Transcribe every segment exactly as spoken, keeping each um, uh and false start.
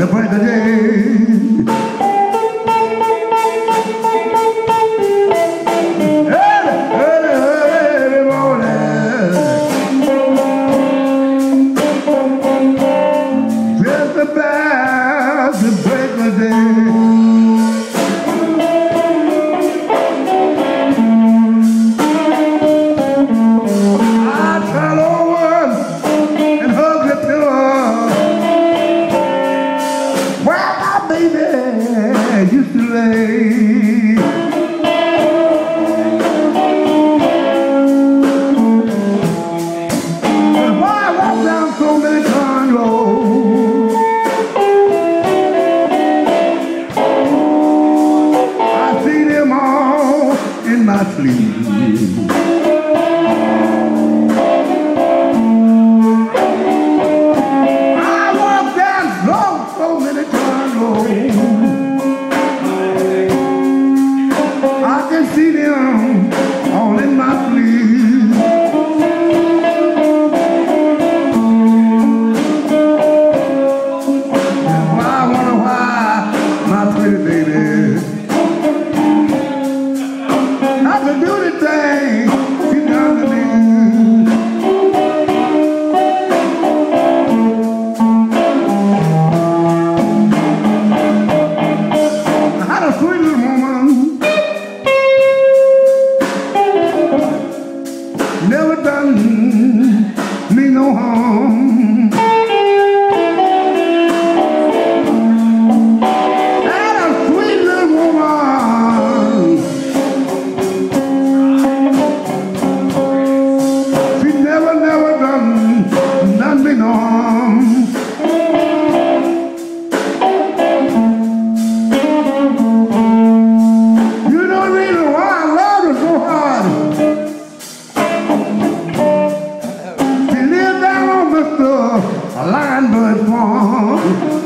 the break of day. Early, early, early morning, just about the break of day. Used to lay. But why I walk down so many ton roads, I see them all in my sleep. I walk down so, so many ton roads, I can see them all in my sleep. That's why I wonder why my pretty baby I can do the thing she done to me. I had a sweet little woman, never done me no harm. And a sweet little woman, she never, never done, done me no harm. You know the reason why I love her so hard? A lion bird farm.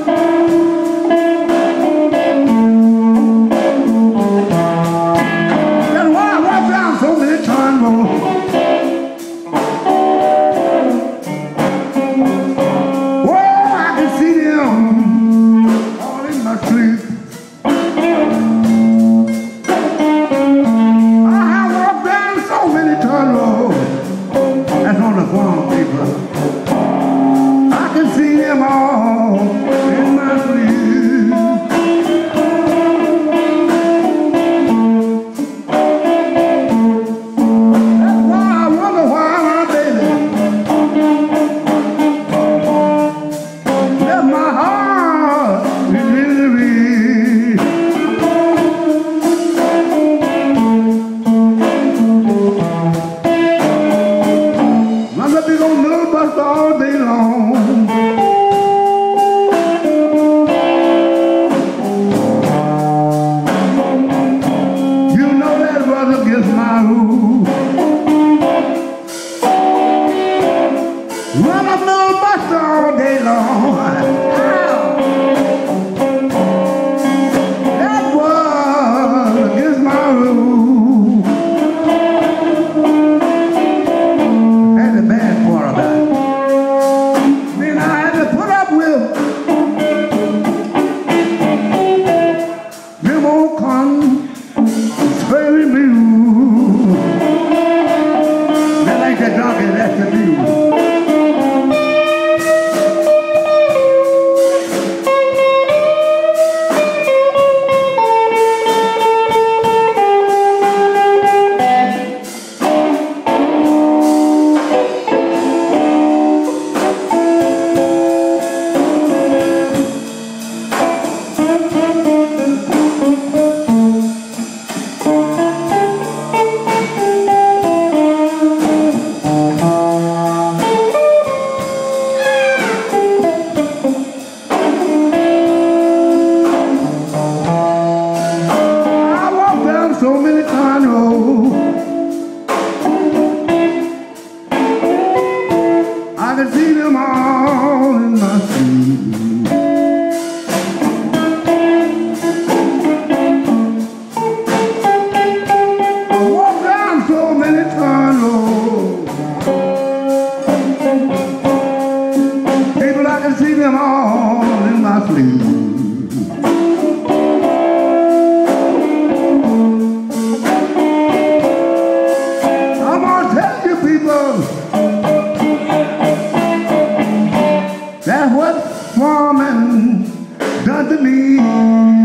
That's why I walk down so many ton roads. Whoa, I can see them all in my sleep. I have walked down so many ton roads. That's on the farm, people. I can see them all in my sleep. That's why I wonder why my baby left my heart in misery. I'm a big old middle bus all day long. Run up no bus all day long. That was against my rule. That's the bad part about it. Then I had to put up with them old con very blue. They like that donkey, that's the view. So many times, oh, I can see them all in my sleep. I walk down so many times, oh, people, I can see them all in my sleep. That's what farming done to me.